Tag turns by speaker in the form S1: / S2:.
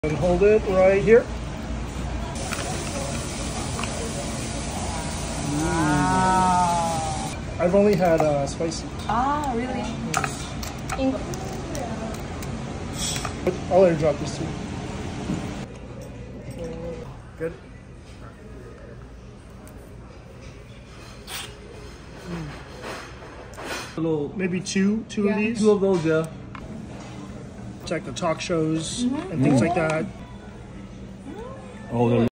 S1: And hold it right here.
S2: Wow.
S1: I've only had spicy.
S2: Ah, really?
S1: I'll let her drop this too. Good. Maybe two of these.
S3: Two of those, yeah.
S1: It's like the talk shows and things like that.
S3: Oh,